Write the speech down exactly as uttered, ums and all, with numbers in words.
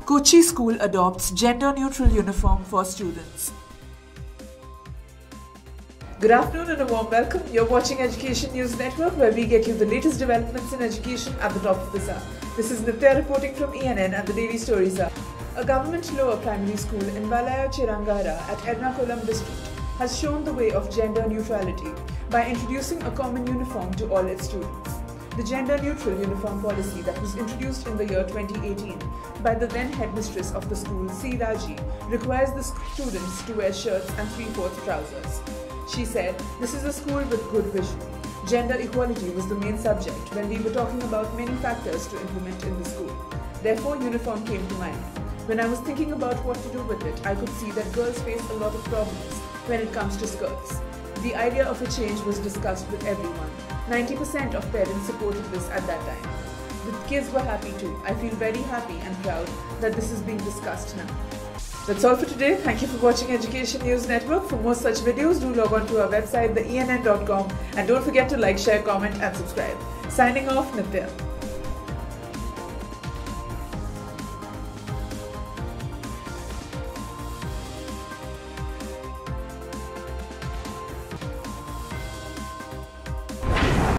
Kochi School adopts gender-neutral uniform for students. Good afternoon and a warm welcome. You're watching Education News Network, where we get you the latest developments in education at the top of this hour. This is Nitya reporting from E N N and the Daily Stories Hour. A government lower primary school in Valaya Chirangara at Ernakulam district has shown the way of gender neutrality by introducing a common uniform to all its students. The gender-neutral uniform policy that was introduced in the year twenty eighteen by the then headmistress of the school, C. Raji, requires the students to wear shirts and three-fourth trousers. She said, "This is a school with good vision. Gender equality was the main subject when we were talking about many factors to implement in the school. Therefore, uniform came to mind. When I was thinking about what to do with it, I could see that girls face a lot of problems when it comes to skirts. The idea of a change was discussed with everyone. ninety percent of parents supported this at that time. The kids were happy too. I feel very happy and proud that this is being discussed now." That's all for today. Thank you for watching Education News Network. For more such videos, do log on to our website, the E N N dot com, and don't forget to like, share, comment and subscribe. Signing off, Nitya.